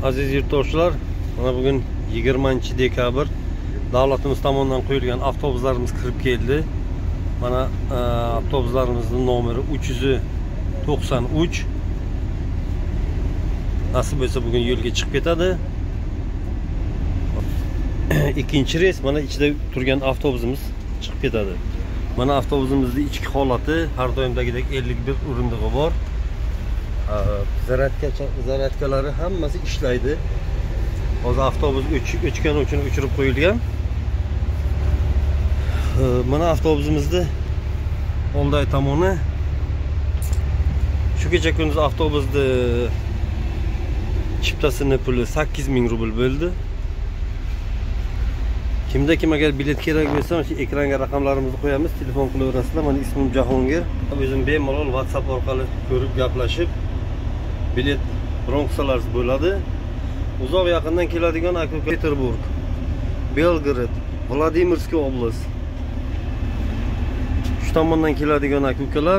Aziz yurtdoshlar, mana bugün 20 dekabr davlatimiz tomonidan qo'yilgan avtobuslarimiz kirib keldi. Mana avtobuslarimizning nomeri 393. Nasib bo'lsa bugun yo'lga chiqib ketadi. Ikkinchi reys mana ichida turgan avtobusimiz chiqib ketadi. Mana avtobusimizning ichki holati har doimdagidek 51 o'rindig'i bor. Zaryadkalari hammasi ishlaydi. Hozir avtobus o'chgani uchun o'chirib qo'yilgan. Mana avtobusimizni olday tomoni. Shu kecha kunduz avtobusni chiptasini puli 8000 rubl bo'ldi. Kimda kim agar bilet kerak bo'lsa, mana ekranga raqamlarimizni qo'yamiz, telefon qilaverasizlar. Mana ismim Jahongir. O'zim bemalol WhatsApp orqali ko'rib gaplashib bilet bron qilsangiz bo'ladi. Uzoq yaqindan keladigan Peterburg, Belgrad, Vladimirskiy oblast. Shu tomondan keladigan akukalar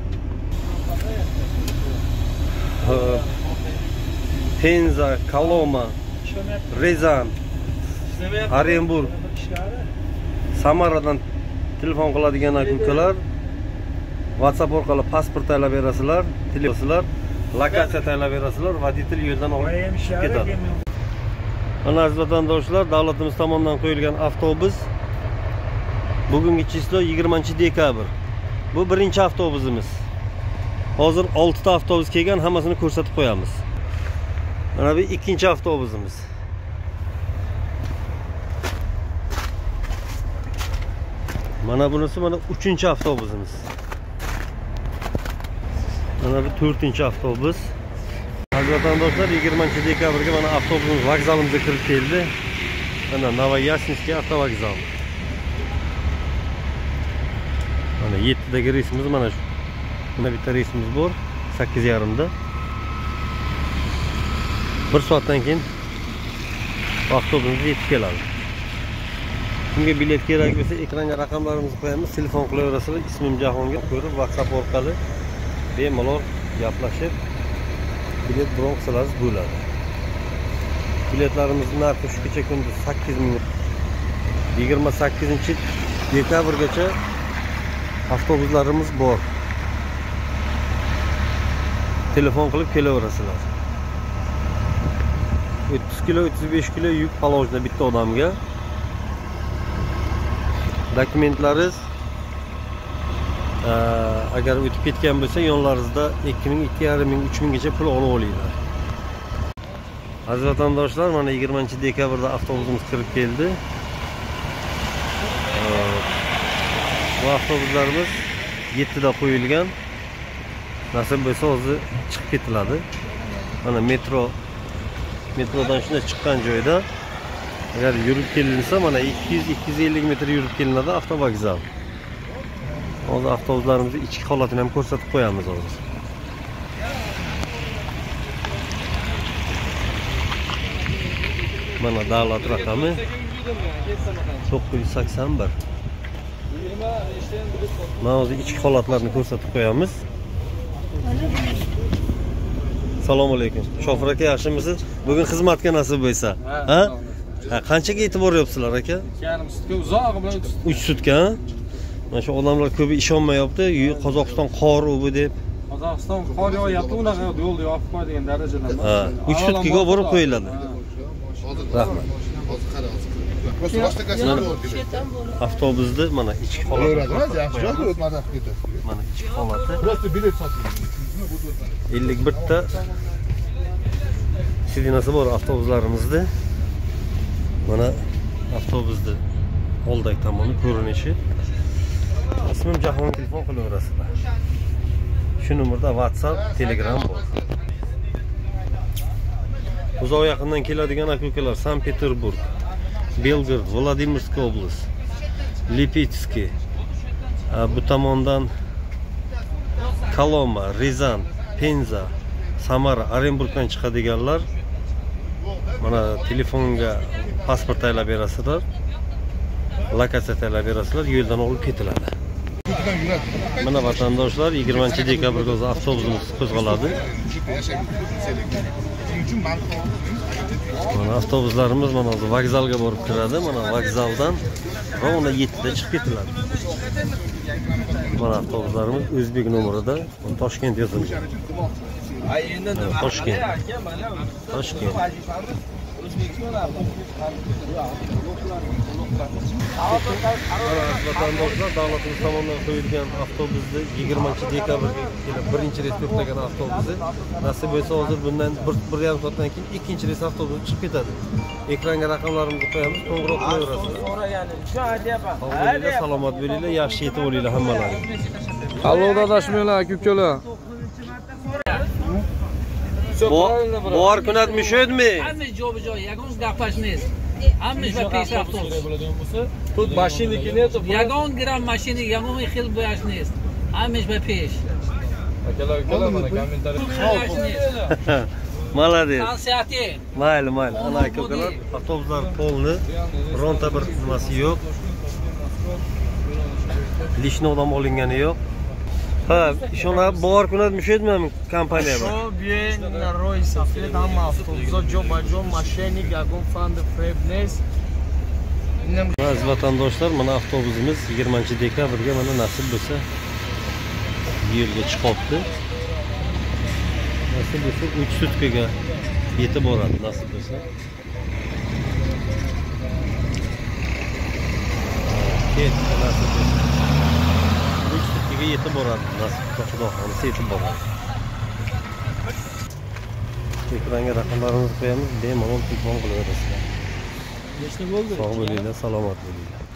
Penza, Koloma, Rezan, Orenburg, Samaradan telefon qiladigan akukalar WhatsApp orqali pasport taylab berasizlar, telefonsizlar, lokatsiya taylab berasizlar, voditelь yo'ldan olib ketadi. Mana aziz vatandoshlar, davlatimiz tomonidan qo'yilgan avtobus bugungi chislo 20 dekabr. Bu birinchi avtobusimiz. Hozir 6 ta avtobus kelgan, hammasini ko'rsatib qo'yamiz. Mana bu ikkinchi avtobusimiz. Mana bunisi mana 3-chi avtobusimiz. Mana bu 4-chi avtobus. Aziz vatandoshlar, 20 dekabrga mana avtobusimiz vokzalimizga kirib keldi. Mana Novoyasnskiy avtovokzal. Mana 7dagi reysimiz mana shu. Mana bitta reysimiz bor, 8:30 da. 1 soatdan keyin avtobusimiz yetib keladi. Kimga bilet kerak bo'lsa, ekranga raqamlarimizni qo'yamiz, telefon qilaverasizlar. Ismim Jahongir, ko'rib WhatsApp orqali bemalol gaplashib bilet bron qilsangiz bo'ladi. Biletlarimizning narxi shu kecha kunduz 8000. 28 dekabrgacha avtobuslarimiz bor. Telefon qilib kelaverasizlar. 30 kilo, 35 kilo yuk palovjda bitta odamga. Dokumentlaringiz agar o'tib ketgan bo'lsa, yonlaringizda 2000, 2500, 3000 gacha pul olib olinglar. Aziz vatandoshlar, mana 20 dekabrda avtobusimiz kirib keldi. Bu avtobuslarimiz 7 da qo'yilgan. Nasib bo'lsa hozir chiqib ketiladi. Mana metrodan shunday chiqqan joyda agar yurib kelinsa, mana 200-250 metr yurib kelinadi avtovokzal. Hozir avtobuslarimizni ichki holatini ham ko'rsatib qo'yamiz hozir. Mana davlat raqami 981. Mana hozir ichki holatlarni ko'rsatib qo'yamiz. Assalomu alaykum. Shofir aka, yaxshimisiz? Bugun xizmatga nasib bo'lsa. Ha? Qanchaga e'tibor beryapsizlar aka? 2,5 sutka uzoq bilan 3 sutka. Mana shu odamlar ko'pi ishonmayapti, Qozog'iston qor u deb. Qozog'iston qor yog'yapti, unaqa yo'lni yopib qo'yadigan darajada emas. Ha, 3 sutkaga borib qo'yiladi. Rahmat. Avtobusda mana ichki holati. Mana ichki holati. 51 ta sidinasi bor avtobuslarimizda. Mana avtobusda olday tomoni ko'rinishi. Ismim Jahongir, telefon qilaverasizlar. Shu nomerda WhatsApp, Telegram bor. Uzoq yaqindan keladigan akukalar Sankt Peterburg, Belgrad, Vladimirskiy oblast, Lipetskiy. Bu tomondan Koloma, Rezan, Penza, Samara, Orenburgdan chiqadiganlar mana telefonga pasport taylab berasizlar, lokatsiya taylab berasizlar, yo'ldan olib ketiladi. Mana vatandoshlar, 20 dekabrga avtobusimiz qo'zg'aladi. Mana avtobuslarimiz mana hozir vokzalga borib kiradi. Mana vokzaldan rovna 7da chiqib ketiladi. Mana avtobuslarimiz O'zbek nomerida Toshkent yozilgan. Toshkent. Toshkent. Vatandaşlar davlatimiz tomonidan qo'yilgan avtobusni 20-dekabrga kelib birinchi reys to'xtagan avtobusi nasib bo'lsa hozir bundan 1,5 soatdan keyin ikkinchi reys avtobusi chiqib ketadi. Ekranga raqamlarimizni qo'yamiz, qo'ng'iroq qilaverasizlar. Salomat bo'linglar, yaxshi yetib olinglar hammalaring. Allo dadashmanglar, aka-ukalar. Bor kunat müşödmi? Hamma joy yagon gapashniz. Hamma pesh avtobus. Тут машинники нету. Yagon gram mashina, yagon xil bo'yashniz. Hamma pesh. Akalar mana kommentariy. Молодец. Tansiyati. Mayli. Ana aka-ukalar, avtobuslar polni, bironta bir nimasi yo'q. Lishni odam olingani yo'q. Ha, shuna bor kunat müşödmi kompaniya bu? Bien na Roy Safed hamma avtobuslar jo'ma-jo'm mashinik yagon fanda frebnes. Aziz vatandoshlar, mana avtobusimiz 20-dekabrga mana nasib bo'lsa yo'lga chiqibdi. Nasib bo'lsa 3 sutkaga yetib boradi nasib bo'lsa. Ketdi nasib bo'lsa. 3 sutkaga yetib boradi nasib bo'lsa, Xudo xohlasa yetib boradi. Ekranga raqamlarimizni qo'yamiz, bemalol telefon qilaverasizlar. Sog' bo'linglar, salomat bo'linglar.